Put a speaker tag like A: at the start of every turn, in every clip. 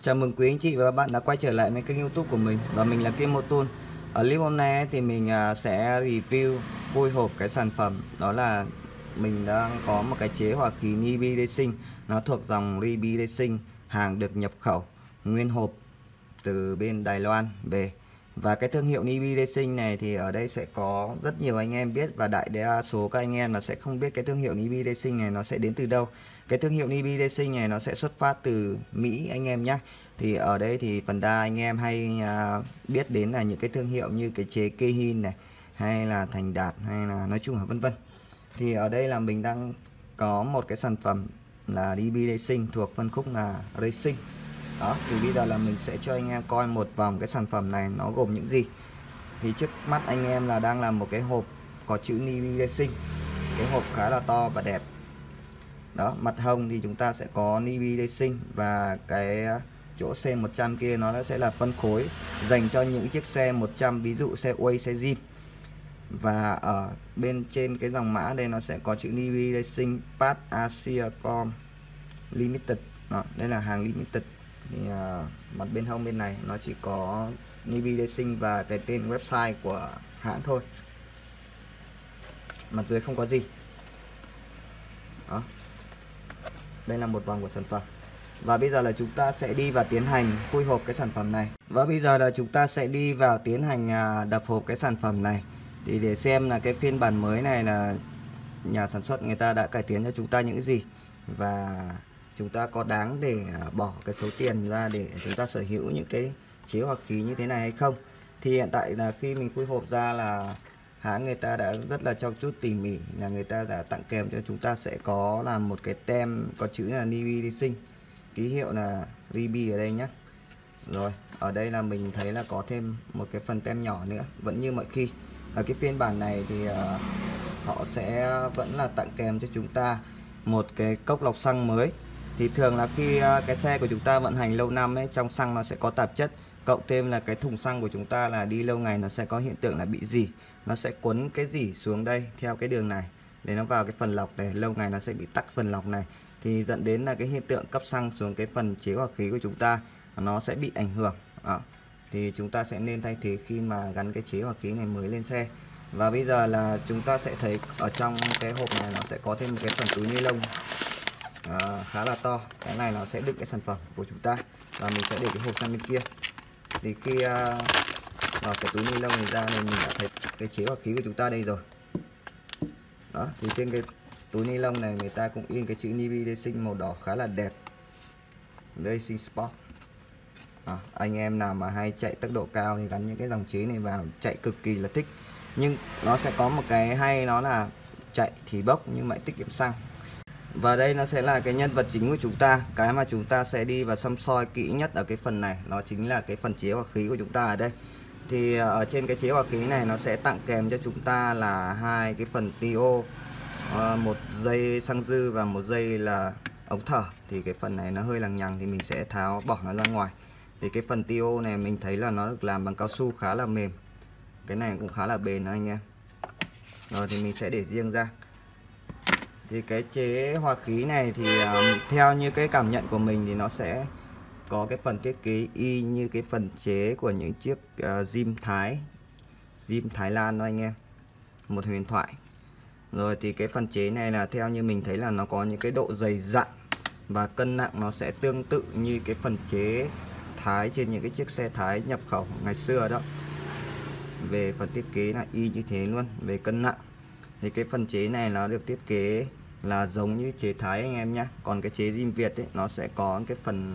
A: Chào mừng quý anh chị và các bạn đã quay trở lại với kênh YouTube của mình, và mình là Kim Motul. Ở clip hôm nay thì mình sẽ review phôi hộp cái sản phẩm, đó là mình đang có một cái chế hòa khí Nibi Racing, nó thuộc dòng Nibi Racing, hàng được nhập khẩu nguyên hộp từ bên Đài Loan về. Và cái thương hiệu Nibi Racing này thì ở đây sẽ có rất nhiều anh em biết, và đại đa số các anh em là sẽ không biết cái thương hiệu Nibi Racing này nó sẽ đến từ đâu. Cái thương hiệu Nibi Racing này nó sẽ xuất phát từ Mỹ anh em nhé. Thì ở đây thì phần đa anh em hay biết đến là những cái thương hiệu như cái chế Keihin này, hay là Thành Đạt, hay là nói chung là vân vân. Thì ở đây là mình đang có một cái sản phẩm là Nibi Racing thuộc phân khúc là Racing. Đó, thì bây giờ là mình sẽ cho anh em coi một vòng cái sản phẩm này nó gồm những gì. Thì trước mắt anh em là đang làm một cái hộp có chữ Nibi Racing. Cái hộp khá là to và đẹp. Đó, mặt hông thì chúng ta sẽ có Nibi Racing, và cái chỗ C100 kia nó sẽ là phân khối dành cho những chiếc xe 100, ví dụ xe Way, xe Jeep. Và ở bên trên cái dòng mã đây nó sẽ có chữ Nibi Racing Part Asia Com Limited. Đó, đây là hàng limited. Thì mặt bên hông bên này nó chỉ có Nibi Racing và cái tên website của hãng thôi. Mặt dưới không có gì. Đó, đây là một vòng của sản phẩm. Và bây giờ là chúng ta sẽ đi và tiến hành khui hộp cái sản phẩm này. Và bây giờ là chúng ta sẽ đi vào tiến hành đập hộp cái sản phẩm này. Thì để xem là cái phiên bản mới này là nhà sản xuất người ta đã cải tiến cho chúng ta những gì, và chúng ta có đáng để bỏ cái số tiền ra để chúng ta sở hữu những cái chế hòa khí như thế này hay không. Thì hiện tại là khi mình khui hộp ra là hãng người ta đã rất là trau chuốt tỉ mỉ, là người ta đã tặng kèm cho chúng ta sẽ có là một cái tem có chữ là Nibi Racing, ký hiệu là Nibi ở đây nhé. Rồi ở đây là mình thấy là có thêm một cái phần tem nhỏ nữa. Vẫn như mọi khi ở cái phiên bản này thì họ sẽ vẫn là tặng kèm cho chúng ta một cái cốc lọc xăng mới. Thì thường là khi cái xe của chúng ta vận hành lâu năm ấy, trong xăng nó sẽ có tạp chất, cộng thêm là cái thùng xăng của chúng ta là đi lâu ngày nó sẽ có hiện tượng là bị rỉ. Nó sẽ quấn cái rỉ xuống đây theo cái đường này để nó vào cái phần lọc này, lâu ngày nó sẽ bị tắc phần lọc này, thì dẫn đến là cái hiện tượng cấp xăng xuống cái phần chế hòa khí của chúng ta nó sẽ bị ảnh hưởng. Đó, thì chúng ta sẽ nên thay thế khi mà gắn cái chế hòa khí này mới lên xe. Và bây giờ là chúng ta sẽ thấy ở trong cái hộp này nó sẽ có thêm một cái phần túi ni lông khá là to. Cái này nó sẽ đựng cái sản phẩm của chúng ta, và mình sẽ để cái hộp sang bên kia. Thì khi vào cái túi ni lông này ra thì mình đã thấy cái chế hòa khí của chúng ta đây rồi. Đó, thì trên cái túi ni lông này người ta cũng in cái chữ Nibi Racing màu đỏ khá là đẹp, Racing Sport. Anh em nào mà hay chạy tốc độ cao thì gắn những cái dòng chế này vào chạy cực kỳ là thích. Nhưng nó sẽ có một cái hay, nó là chạy thì bốc nhưng mà tiết kiệm xăng. Và đây nó sẽ là cái nhân vật chính của chúng ta, cái mà chúng ta sẽ đi và xăm soi kỹ nhất ở cái phần này, nó chính là cái phần chế hòa khí của chúng ta ở đây. Thì ở trên cái chế hòa khí này nó sẽ tặng kèm cho chúng ta là hai cái phần TO, một dây xăng dư và một dây là ống thở. Thì cái phần này nó hơi lằng nhằng thì mình sẽ tháo bỏ nó ra ngoài. Thì cái phần TO này mình thấy là nó được làm bằng cao su khá là mềm, cái này cũng khá là bền đó anh em. Rồi thì mình sẽ để riêng ra. Thì cái chế hòa khí này thì theo như cái cảm nhận của mình thì nó sẽ có cái phần thiết kế y như cái phần chế của những chiếc Jeep Thái Lan đó anh em, một huyền thoại. Rồi thì cái phần chế này là theo như mình thấy là nó có những cái độ dày dặn và cân nặng nó sẽ tương tự như cái phần chế Thái trên những cái chiếc xe Thái nhập khẩu ngày xưa đó. Về phần thiết kế là y như thế luôn. Về cân nặng thì cái phần chế này nó được thiết kế là giống như chế Thái anh em nhé. Còn cái chế Jeep Việt ấy, nó sẽ có cái phần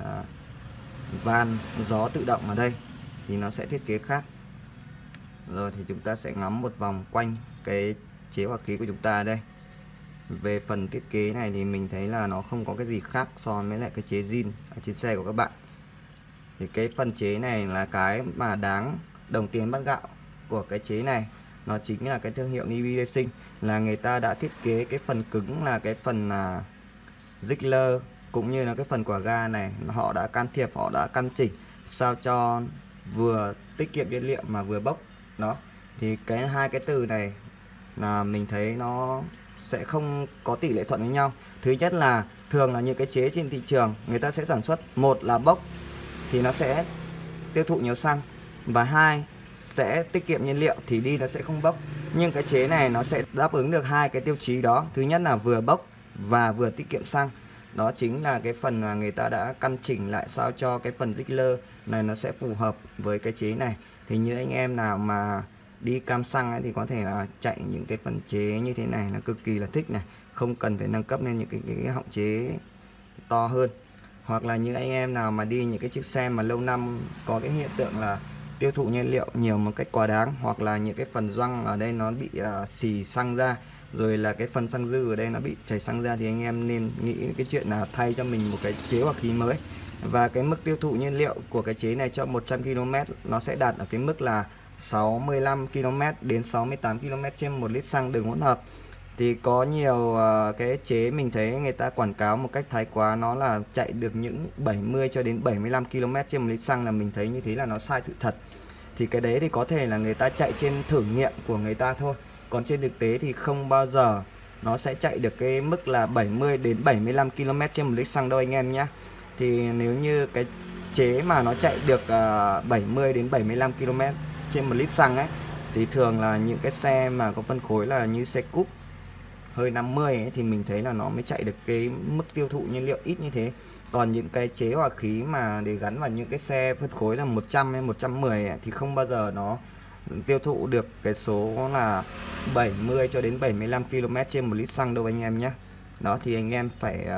A: van gió tự động ở đây thì nó sẽ thiết kế khác. Rồi thì chúng ta sẽ ngắm một vòng quanh cái chế hòa khí của chúng ta ở đây. Về phần thiết kế này thì mình thấy là nó không có cái gì khác so với lại cái chế zin ở trên xe của các bạn. Thì cái phần chế này là cái mà đáng đồng tiền bát gạo của cái chế này. Nó chính là cái thương hiệu Nibi Racing, là người ta đã thiết kế cái phần cứng là cái phần Ziegler cũng như là cái phần quả ga này, họ đã can thiệp, họ đã căn chỉnh sao cho vừa tiết kiệm nhiên liệu mà vừa bốc. Đó, thì cái hai cái từ này là mình thấy nó sẽ không có tỷ lệ thuận với nhau. Thứ nhất là thường là những cái chế trên thị trường người ta sẽ sản xuất, một là bốc thì nó sẽ tiêu thụ nhiều xăng, và 2 sẽ tiết kiệm nhiên liệu thì đi nó sẽ không bốc. Nhưng cái chế này nó sẽ đáp ứng được hai cái tiêu chí đó. Thứ nhất là vừa bốc và vừa tiết kiệm xăng. Đó chính là cái phần mà người ta đã căn chỉnh lại sao cho cái phần Ziegler này nó sẽ phù hợp với cái chế này. Thì như anh em nào mà đi cam xăng ấy, thì có thể là chạy những cái phần chế như thế này là cực kỳ là thích này, không cần phải nâng cấp lên những cái họng chế to hơn. Hoặc là như anh em nào mà đi những cái chiếc xe mà lâu năm có cái hiện tượng là tiêu thụ nhiên liệu nhiều một cách quá đáng, hoặc là những cái phần gioăng ở đây nó bị xì xăng ra, rồi là cái phần xăng dư ở đây nó bị chảy xăng ra, thì anh em nên nghĩ cái chuyện là thay cho mình một cái chế hỏa khí mới. Và cái mức tiêu thụ nhiên liệu của cái chế này cho 100 km nó sẽ đạt ở cái mức là 65 km đến 68 km trên 1 lít xăng đường hỗn hợp. Thì có nhiều cái chế mình thấy người ta quảng cáo một cách thái quá, nó là chạy được những 70 cho đến 75 km trên 1 lít xăng, là mình thấy như thế là nó sai sự thật. Thì cái đấy thì có thể là người ta chạy trên thử nghiệm của người ta thôi, còn trên thực tế thì không bao giờ nó sẽ chạy được cái mức là 70 đến 75 km trên 1 lít xăng đâu anh em nhé. Thì nếu như cái chế mà nó chạy được 70 đến 75 km trên 1 lít xăng ấy, thì thường là những cái xe mà có phân khối là như xe cúp hơi 50 ấy, thì mình thấy là nó mới chạy được cái mức tiêu thụ nhiên liệu ít như thế. Còn những cái chế hỏa khí mà để gắn vào những cái xe phân khối là 100 hay 110 ấy, thì không bao giờ nó tiêu thụ được cái số là 70 cho đến 75 km trên 1 lít xăng đâu anh em nhé. Đó thì anh em phải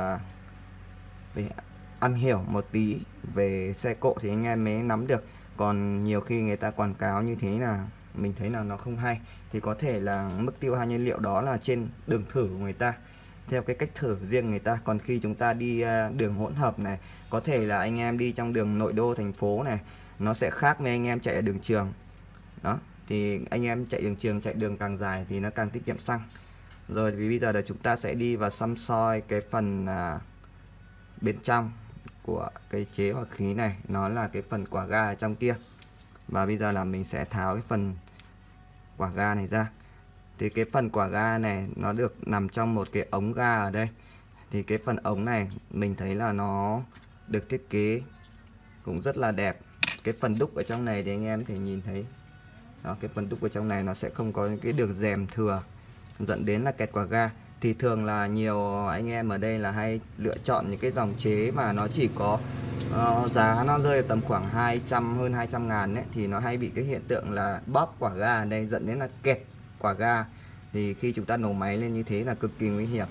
A: ăn hiểu một tí về xe cộ thì anh em mới nắm được. Còn nhiều khi người ta quảng cáo như thế là mình thấy là nó không hay, thì có thể là mức tiêu hao nhiên liệu đó là trên đường thử của người ta, theo cái cách thử riêng người ta. Còn khi chúng ta đi đường hỗn hợp này, có thể là anh em đi trong đường nội đô thành phố này, nó sẽ khác với anh em chạy ở đường trường. Đó, thì anh em chạy đường trường, chạy đường càng dài thì nó càng tiết kiệm xăng. Rồi thì bây giờ là chúng ta sẽ đi và xăm soi cái phần bên trong của cái chế hỏa khí này, nó là cái phần quả ga ở trong kia. Và bây giờ là mình sẽ tháo cái phần quả ga này ra. Thì cái phần quả ga này nó được nằm trong một cái ống ga ở đây. Thì cái phần ống này mình thấy là nó được thiết kế cũng rất là đẹp. Cái phần đúc ở trong này thì anh em thể nhìn thấy. Đó, cái phần đúc ở trong này nó sẽ không có những cái đường rèm thừa dẫn đến là kẹt quả ga. Thì thường là nhiều anh em ở đây là hay lựa chọn những cái dòng chế mà nó chỉ có giá nó rơi tầm khoảng 200, hơn 200 ngàn ấy, thì nó hay bị cái hiện tượng là bóp quả ga ở đây dẫn đến là kẹt quả ga. Thì khi chúng ta nổ máy lên như thế là cực kỳ nguy hiểm.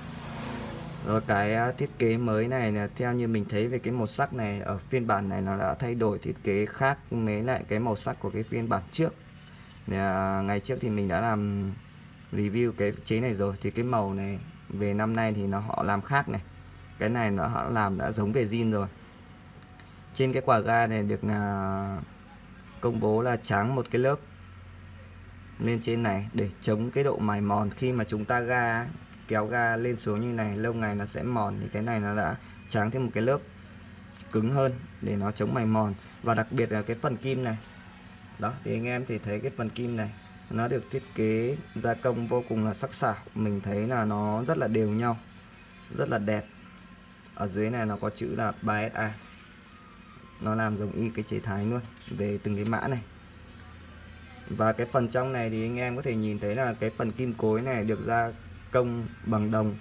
A: Rồi cái thiết kế mới này là theo như mình thấy về cái màu sắc này, ở phiên bản này nó đã thay đổi thiết kế khác với lại cái màu sắc của cái phiên bản trước. Ngày trước thì mình đã làm review cái chế này rồi, thì cái màu này về năm nay thì họ làm khác này. Cái này họ làm đã giống về zin rồi. Trên cái quả ga này được công bố là tráng một cái lớp lên trên này để chống cái độ mài mòn. Khi mà chúng ta kéo ga lên xuống như này lâu ngày nó sẽ mòn, thì cái này nó đã tráng thêm một cái lớp cứng hơn để nó chống mài mòn. Và đặc biệt là cái phần kim này, đó thì anh em thì thấy cái phần kim này nó được thiết kế gia công vô cùng là sắc sảo. Mình thấy là nó rất là đều nhau, rất là đẹp. Ở dưới này nó có chữ là 3SA, nó làm giống y cái chế Thái luôn về từng cái mã này. Và cái phần trong này thì anh em có thể nhìn thấy là cái phần kim cối này được gia công bằng đồng,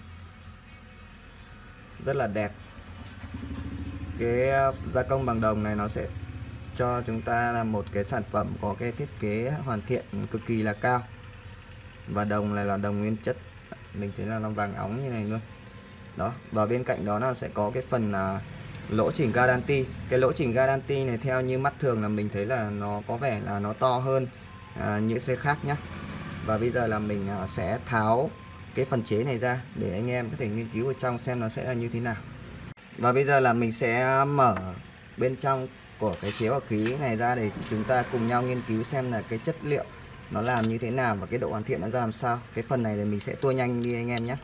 A: rất là đẹp. Cái gia công bằng đồng này nó sẽ cho chúng ta là một cái sản phẩm có cái thiết kế hoàn thiện cực kỳ là cao. Và đồng này là đồng nguyên chất, mình thấy là nó vàng óng như này luôn. Đó, và bên cạnh đó là sẽ có cái phần lỗ chỉnh guarantee. Cái lỗ chỉnh guarantee này theo như mắt thường là mình thấy là nó có vẻ là nó to hơn những xe khác nhé. Và bây giờ là mình sẽ tháo cái phần chế này ra để anh em có thể nghiên cứu ở trong xem nó sẽ là như thế nào. Và bây giờ là mình sẽ mở bên trong của cái chế hỏa khí này ra để chúng ta cùng nhau nghiên cứu xem là cái chất liệu nó làm như thế nào và cái độ hoàn thiện nó ra làm sao. Cái phần này thì mình sẽ tua nhanh đi anh em nhé.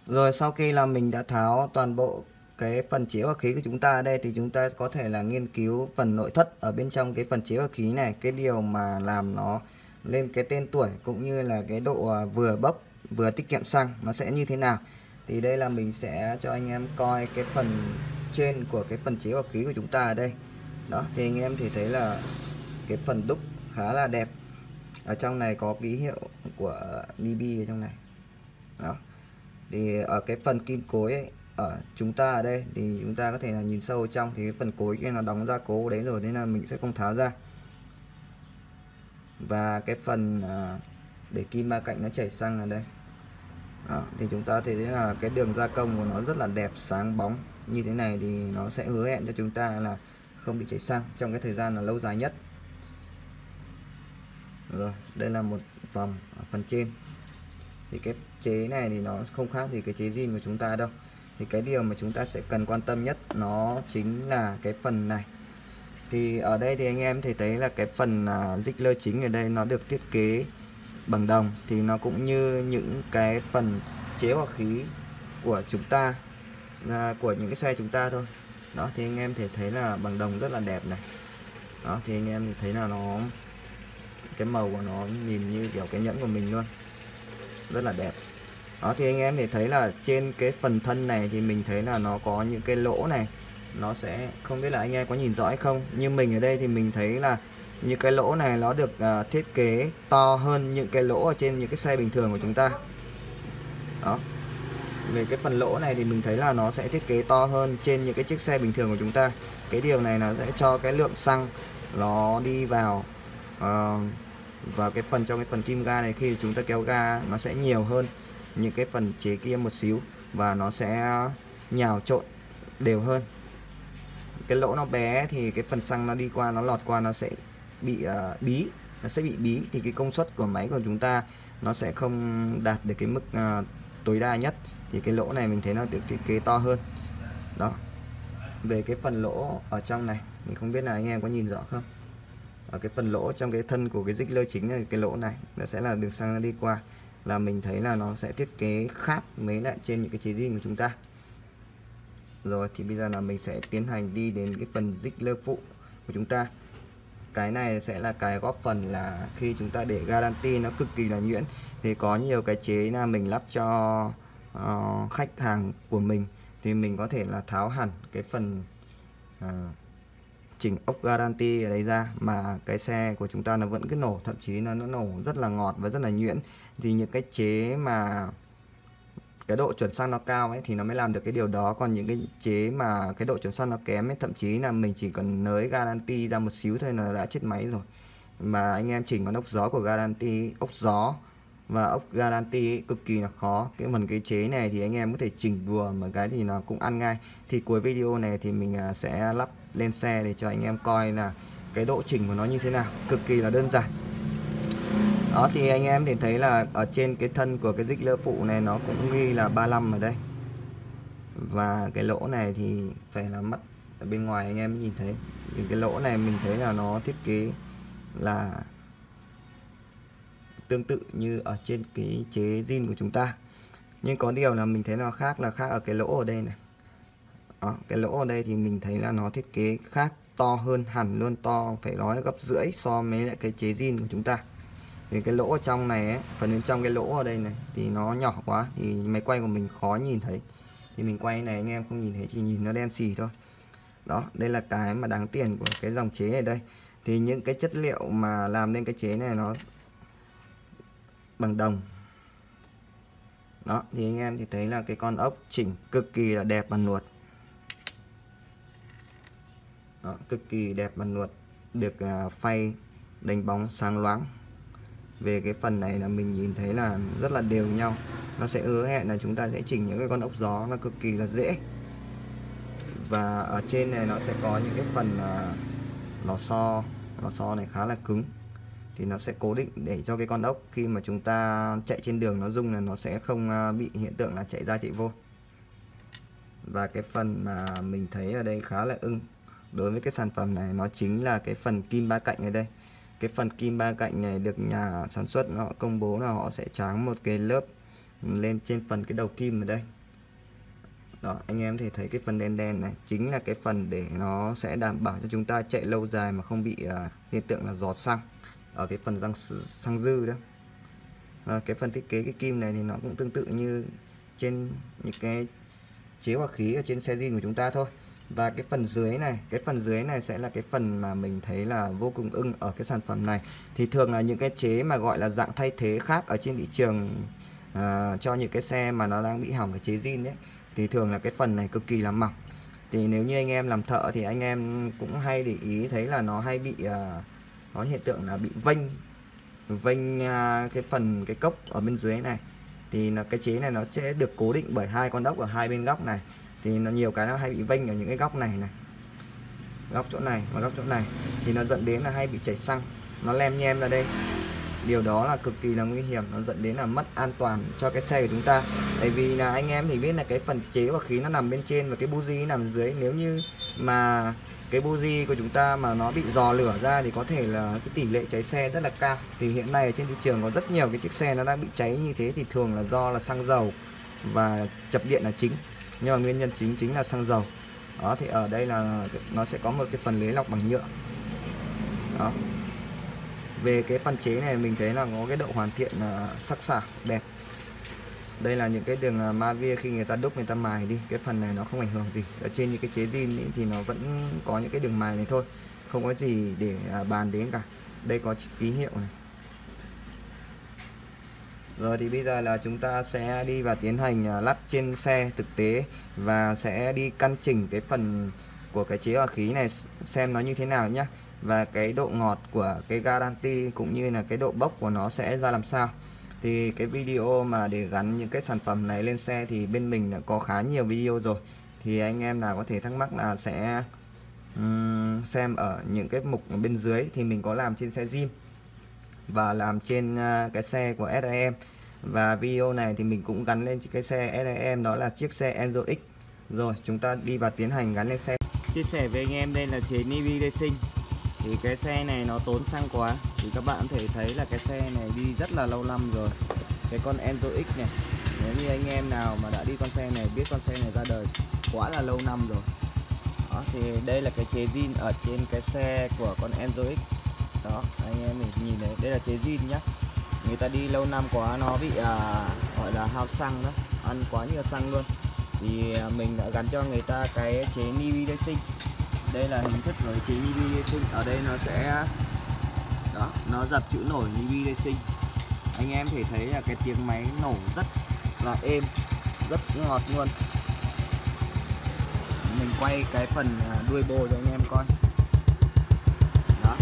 A: Rồi sau khi là mình đã tháo toàn bộ cái phần chế hòa khí của chúng ta ở đây thì chúng ta có thể là nghiên cứu phần nội thất ở bên trong cái phần chế hòa khí này, cái điều mà làm nó lên cái tên tuổi cũng như là cái độ vừa bốc vừa tiết kiệm xăng nó sẽ như thế nào. Thì đây là mình sẽ cho anh em coi cái phần trên của cái phần chế hòa khí của chúng ta ở đây. Đó thì anh em thì thấy là cái phần đúc khá là đẹp. Ở trong này có ký hiệu của BB ở trong này. Đó. Thì ở cái phần kim cối ấy, ở chúng ta ở đây thì chúng ta có thể là nhìn sâu trong thì cái phần cối kia nó đóng gia cố đấy rồi nên là mình sẽ không tháo ra. Và cái phần để kim ba cạnh nó chảy xăng ở đây. Đó, thì chúng ta thấy là cái đường gia công của nó rất là đẹp, sáng bóng như thế này thì nó sẽ hứa hẹn cho chúng ta là không bị chảy xăng trong cái thời gian là lâu dài nhất. Rồi, đây là một vòng ở phần trên. Thì cái chế này thì nó không khác gì cái chế zin của chúng ta đâu. Thì cái điều mà chúng ta sẽ cần quan tâm nhất nó chính là cái phần này. Thì ở đây thì anh em thì thấy là cái phần Ziegler chính ở đây nó được thiết kế bằng đồng, thì nó cũng như những cái phần chế hòa khí của chúng ta, của những cái xe chúng ta thôi. Đó thì anh em thể thấy là bằng đồng rất là đẹp này. Đó thì anh em thấy là nó cái màu của nó nhìn như kiểu cái nhẫn của mình luôn, rất là đẹp. Đó thì anh em thì thấy là trên cái phần thân này thì mình thấy là nó có những cái lỗ này, nó sẽ không biết là anh em có nhìn rõ hay không, nhưng mình ở đây thì mình thấy là những cái lỗ này nó được thiết kế to hơn những cái lỗ ở trên những cái xe bình thường của chúng ta. Đó, về cái phần lỗ này thì mình thấy là nó sẽ thiết kế to hơn trên những cái chiếc xe bình thường của chúng ta. Cái điều này nó sẽ cho cái lượng xăng nó đi vào và cái phần trong cái phần kim ga này, khi chúng ta kéo ga nó sẽ nhiều hơn những cái phần chế kia một xíu và nó sẽ nhào trộn đều hơn. Cái lỗ nó bé thì cái phần xăng nó đi qua, nó lọt qua, nó sẽ bị bí, nó sẽ bị bí thì cái công suất của máy của chúng ta nó sẽ không đạt được cái mức tối đa nhất. Thì cái lỗ này mình thấy nó được thiết kế to hơn. Đó, về cái phần lỗ ở trong này thì không biết là anh em có nhìn rõ không. Ở cái phần lỗ trong cái thân của cái Ziegler chính này, cái lỗ này nó sẽ là đường xăng nó đi qua, là mình thấy là nó sẽ thiết kế khác mấy lại trên những cái chế zin của chúng ta. Rồi thì bây giờ là mình sẽ tiến hành đi đến cái phần Ziegler phụ của chúng ta. Cái này sẽ là cái góp phần là khi chúng ta để guarantee nó cực kỳ là nhuyễn, thì có nhiều cái chế là mình lắp cho khách hàng của mình thì mình có thể là tháo hẳn cái phần chỉnh ốc guarantee ở đây ra, mà cái xe của chúng ta nó vẫn cứ nổ, thậm chí nó nổ rất là ngọt và rất là nhuyễn. Thì những cái chế mà cái độ chuẩn xăng nó cao ấy thì nó mới làm được cái điều đó, còn những cái chế mà cái độ chuẩn xăng nó kém ấy, thậm chí là mình chỉ cần nới guarantee ra một xíu thôi là đã chết máy rồi. Mà anh em chỉnh con ốc gió của guarantee, ốc gió và ốc guarantee ấy, cực kỳ là khó. Cái chế này thì anh em có thể chỉnh đùa một cái thì nó cũng ăn ngay. Thì cuối video này thì mình sẽ lắp lên xe để cho anh em coi là cái độ chỉnh của nó như thế nào, cực kỳ là đơn giản. Đó thì anh em thì thấy là ở trên cái thân của cái Ziegler phụ này nó cũng ghi là 35 ở đây. Và cái lỗ này thì phải là mắt ở bên ngoài anh em nhìn thấy. Thì cái lỗ này mình thấy là nó thiết kế là tương tự như ở trên cái chế zin của chúng ta. Nhưng có điều là mình thấy nó khác ở cái lỗ ở đây này. Đó, cái lỗ ở đây thì mình thấy là nó thiết kế khác, to hơn hẳn luôn, to phải nói gấp rưỡi so với lại cái chế zin của chúng ta. Thì cái lỗ ở trong này ấy, phần bên trong cái lỗ ở đây này thì nó nhỏ quá thì máy quay của mình khó nhìn thấy. Thì mình quay này anh em không nhìn thấy, chỉ nhìn nó đen xì thôi. Đó, đây là cái mà đáng tiền của cái dòng chế ở đây. Thì những cái chất liệu mà làm nên cái chế này nó bằng đồng. Đó, thì anh em thì thấy là cái con ốc chỉnh cực kỳ là đẹp và nuột. Đó, cực kỳ đẹp và nuột, được phay đánh bóng sáng loáng. Về cái phần này là mình nhìn thấy là rất là đều nhau. Nó sẽ hứa hẹn là chúng ta sẽ chỉnh những cái con ốc gió nó cực kỳ là dễ. Và ở trên này nó sẽ có những cái phần lò xo này khá là cứng, thì nó sẽ cố định để cho cái con ốc khi mà chúng ta chạy trên đường nó rung là nó sẽ không bị hiện tượng là chạy ra chạy vô. Và cái phần mà mình thấy ở đây khá là ưng đối với cái sản phẩm này, nó chính là cái phần kim ba cạnh ở đây. Cái phần kim ba cạnh này được nhà sản xuất họ công bố là họ sẽ tráng một cái lớp lên trên phần cái đầu kim ở đây. Đó, anh em thể thấy cái phần đen đen này chính là cái phần để nó sẽ đảm bảo cho chúng ta chạy lâu dài mà không bị hiện tượng là giò xăng ở cái phần xăng dư đó. Cái phần thiết kế cái kim này thì nó cũng tương tự như trên những cái chế hòa khí ở trên xe zin của chúng ta thôi. Và cái phần dưới này sẽ là cái phần mà mình thấy là vô cùng ưng ở cái sản phẩm này. Thì thường là những cái chế mà gọi là dạng thay thế khác ở trên thị trường cho những cái xe mà nó đang bị hỏng cái chế zin đấy, thì thường là cái phần này cực kỳ là mỏng. Thì nếu như anh em làm thợ thì anh em cũng hay để ý thấy là nó hay bị có hiện tượng là bị vênh cái phần cái cốc ở bên dưới này. Thì là cái chế này nó sẽ được cố định bởi hai con ốc ở hai bên góc này, thì nó nhiều cái nó hay bị vênh ở những cái góc này, góc chỗ này và góc chỗ này, thì nó dẫn đến là hay bị chảy xăng, nó lem nhem ra đây. Điều đó là cực kỳ là nguy hiểm, nó dẫn đến là mất an toàn cho cái xe của chúng ta. Tại vì là anh em thì biết là cái phần chế hòa khí nó nằm bên trên và cái buji nằm dưới. Nếu như mà cái buji của chúng ta mà nó bị rò lửa ra thì có thể là cái tỷ lệ cháy xe rất là cao. Thì hiện nay ở trên thị trường có rất nhiều cái chiếc xe nó đang bị cháy như thế, thì thường là do là xăng dầu và chập điện là chính, nhưng mà nguyên nhân chính là xăng dầu. Đó, thì ở đây là nó sẽ có một cái phần lưới lọc bằng nhựa. Đó. Về cái phần chế này mình thấy là có cái độ hoàn thiện sắc sảo đẹp. Đây là những cái đường Mavia khi người ta đúc người ta mài đi, cái phần này nó không ảnh hưởng gì. Ở trên những cái chế zin thì nó vẫn có những cái đường mài này thôi, không có gì để bàn đến cả. Đây có ký hiệu này. Rồi thì bây giờ là chúng ta sẽ đi và tiến hành lắp trên xe thực tế và sẽ đi căn chỉnh cái phần của cái chế hòa khí này xem nó như thế nào nhé. Và cái độ ngọt của cái guarantee cũng như là cái độ bốc của nó sẽ ra làm sao. Thì cái video mà để gắn những cái sản phẩm này lên xe thì bên mình đã có khá nhiều video rồi. Thì anh em nào có thể thắc mắc là sẽ xem ở những cái mục ở bên dưới, thì mình có làm trên xe zin và làm trên cái xe của SRM. Và video này thì mình cũng gắn lên cái xe SRM, đó là chiếc xe Enzo X. Rồi chúng ta đi và tiến hành gắn lên xe. Chia sẻ với anh em đây là chế Nivi Racing. Thì cái xe này nó tốn xăng quá, thì các bạn có thể thấy là cái xe này đi rất là lâu năm rồi. Cái con Enzo X này, nếu như anh em nào mà đã đi con xe này biết con xe này ra đời quá là lâu năm rồi. Đó, thì đây là cái chế zin ở trên cái xe của con Enzo X. Đó, anh em mình nhìn thấy đây là chế zin nhá. Người ta đi lâu năm quá nó bị gọi là hao xăng đó, ăn quá nhiều xăng luôn. Thì mình đã gắn cho người ta cái chế Nivi Racing. Đây là hình thức của chế Nivi Racing. Ở đây nó sẽ đó, nó dập chữ nổi Nivi Racing. Anh em thể thấy là cái tiếng máy nổ rất là êm, rất ngọt luôn. Mình quay cái phần đuôi bô cho anh em coi. Đó.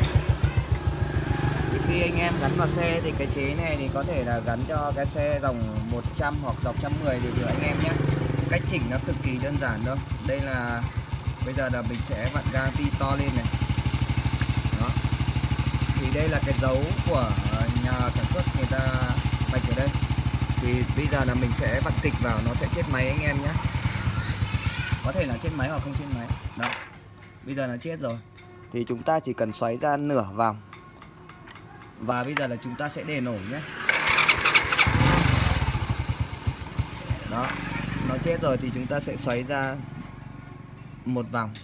A: Thì khi anh em gắn vào xe thì cái chế này thì có thể là gắn cho cái xe dòng 100 hoặc dòng 110 đều được anh em nhé. Cách chỉnh nó cực kỳ đơn giản thôi. Đây là bây giờ là mình sẽ vặn guarantee to lên này. Đó. Thì đây là cái dấu của nhà sản xuất người ta vạch ở đây. Thì bây giờ là mình sẽ vặn kịch vào, nó sẽ chết máy anh em nhé. Có thể là chết máy hoặc không chết máy. Đó. Bây giờ là chết rồi. Thì chúng ta chỉ cần xoáy ra nửa vòng. Và bây giờ là chúng ta sẽ để nổ nhé. Đó. Nó chết rồi thì chúng ta sẽ xoáy ra một vòng.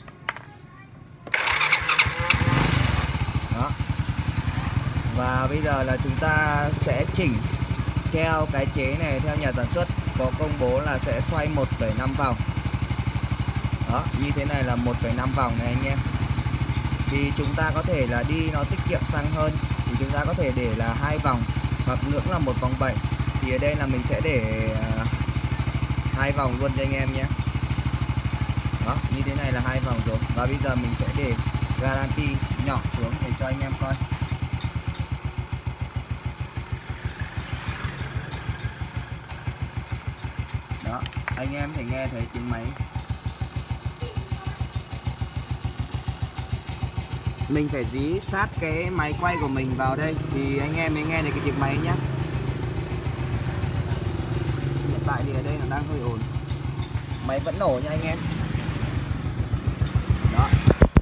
A: Đó. Và bây giờ là chúng ta sẽ chỉnh theo cái chế này, theo nhà sản xuất có công bố là sẽ xoay 1,5 vòng. Đó, như thế này là 1,5 vòng này anh em. Thì chúng ta có thể là đi nó tiết kiệm xăng hơn thì chúng ta có thể để là 2 vòng hoặc ngưỡng là 1 vòng 7. Thì ở đây là mình sẽ để 2 vòng luôn cho anh em nhé. Đó, như thế này là 2 vòng rồi. Và bây giờ mình sẽ để guarantee nhỏ xuống để cho anh em coi. Đó, anh em thể nghe thấy tiếng máy. Mình phải dí sát cái máy quay của mình vào đây thì anh em mới nghe được cái tiếng máy nhé. Hiện tại thì ở đây nó đang hơi ồn. Máy vẫn nổ nha anh em. Đó.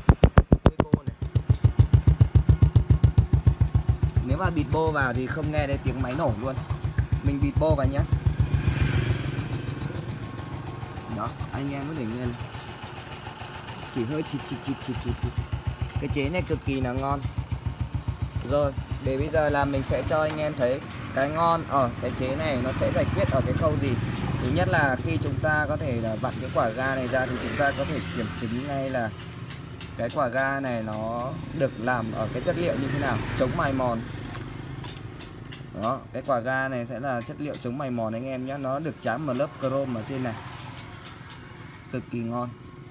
A: Nếu mà bịt bô vào thì không nghe thấy tiếng máy nổ luôn. Mình bịt bô vào nhé. Đó, anh em có thể nghe này. Chỉ hơi chịt. Cái chế này cực kỳ là ngon. Rồi, để bây giờ là mình sẽ cho anh em thấy cái ngon ở cái chế này nó sẽ giải quyết ở cái khâu gì. Thứ nhất là khi chúng ta có thể là vặn cái quả ga này ra thì chúng ta có thể kiểm chứng ngay là cái quả ga này nó được làm ở cái chất liệu như thế nào, chống mài mòn. Đó, cái quả ga này sẽ là chất liệu chống mài mòn anh em nhé. Nó được tráng một lớp chrome ở trên này, cực kỳ ngon.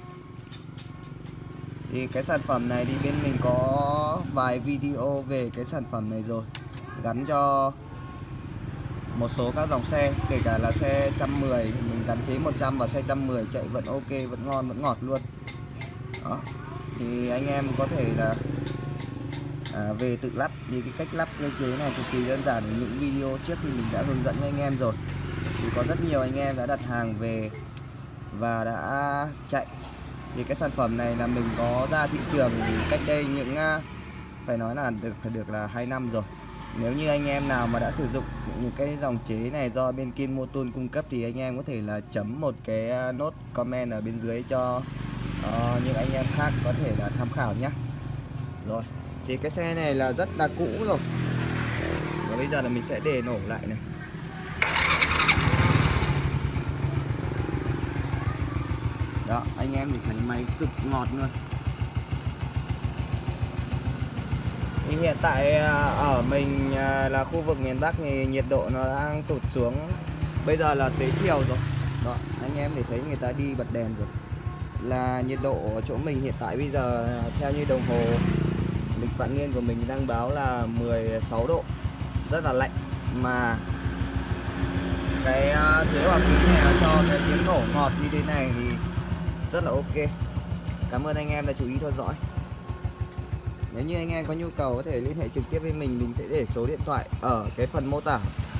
A: Thì cái sản phẩm này thì bên mình có vài video về cái sản phẩm này rồi, gắn cho một số các dòng xe, kể cả là xe 110 mình gắn chế 100 và xe 110 chạy vẫn ok, vẫn ngon, vẫn ngọt luôn. Đó, thì anh em có thể là về tự lắp. Thì cái cách lắp cái chế này cực kỳ đơn giản, những video trước thì mình đã hướng dẫn cho anh em rồi. Thì có rất nhiều anh em đã đặt hàng về và đã chạy. Thì cái sản phẩm này là mình có ra thị trường cách đây những phải nói là phải được là 2 năm rồi. Nếu như anh em nào mà đã sử dụng những cái dòng chế này do bên Kinmotul cung cấp thì anh em có thể là chấm một cái nốt comment ở bên dưới cho những anh em khác có thể là tham khảo nhé. Rồi, thì cái xe này là rất là cũ rồi. Và bây giờ là mình sẽ để nổ lại này. Đó, anh em thì thấy máy cực ngọt luôn. Thì hiện tại ở mình là khu vực miền Bắc thì nhiệt độ nó đang tụt xuống. Bây giờ là xế chiều rồi. Đó, anh em để thấy người ta đi bật đèn rồi. Là nhiệt độ ở chỗ mình hiện tại bây giờ theo như đồng hồ lịch vạn niên của mình đang báo là 16 độ. Rất là lạnh. Mà cái chế hòa khí này nó cho cái tiếng nổ ngọt như thế này thì rất là ok. Cảm ơn anh em đã chú ý theo dõi. Nếu như anh em có nhu cầu có thể liên hệ trực tiếp với mình sẽ để số điện thoại ở cái phần mô tả.